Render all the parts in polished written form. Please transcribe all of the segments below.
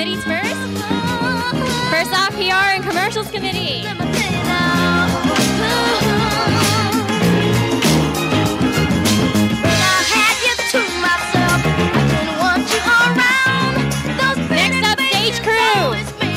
committees first. First off, PR and Commercials Committee. Next up, Stage Crew.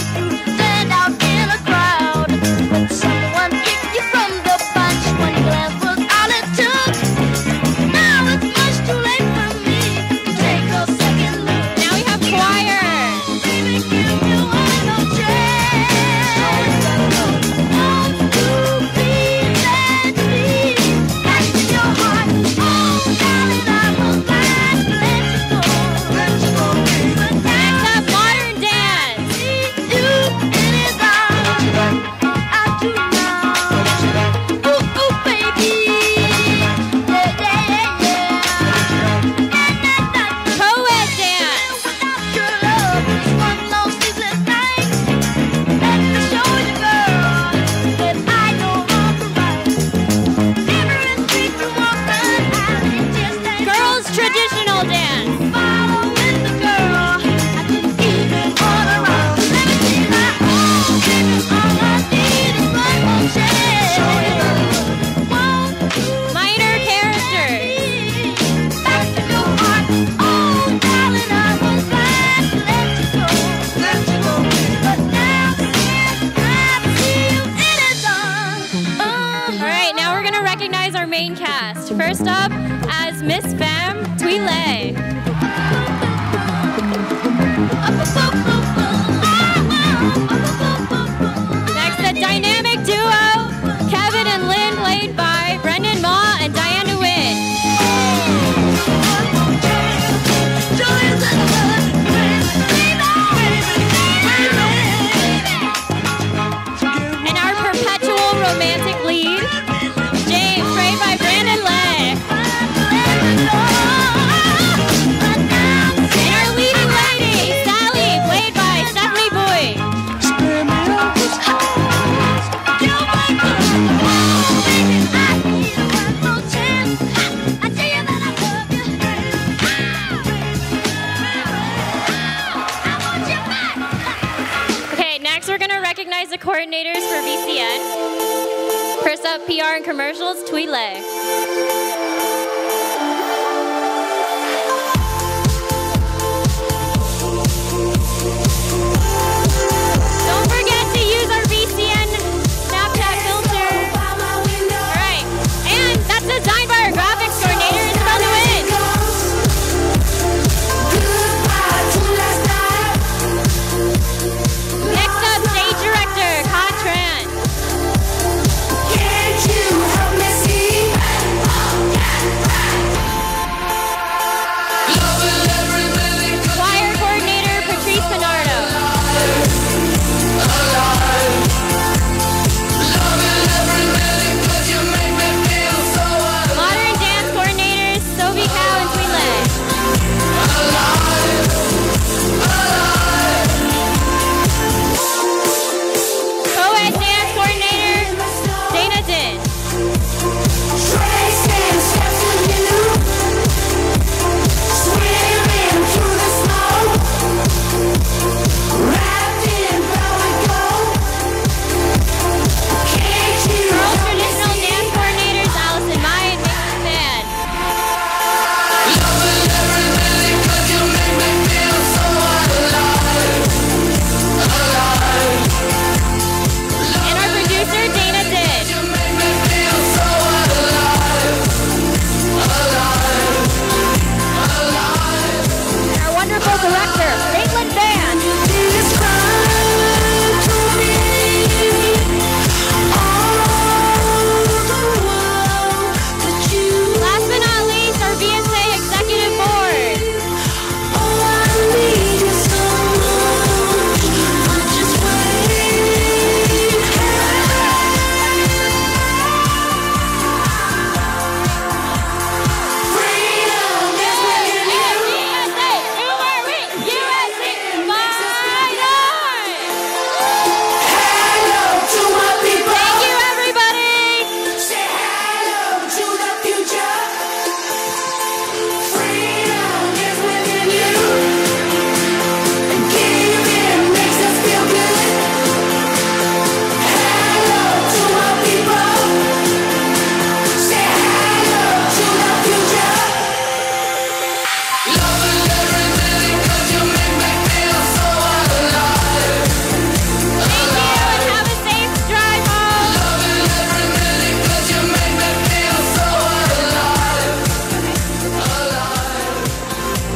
First up, as Miss Femme Twile. Next, the dynamic duo, Kevin and Lynn, played by Brendan Ma and Diane DeWitt. And our perpetual romantic lead, James, played by Brandon Lay. And our leading lady, Sally, played by Stephanie Boyd. Okay, next we're going to recognize the coordinators for VCN. First up, PR and Commercials, Twile.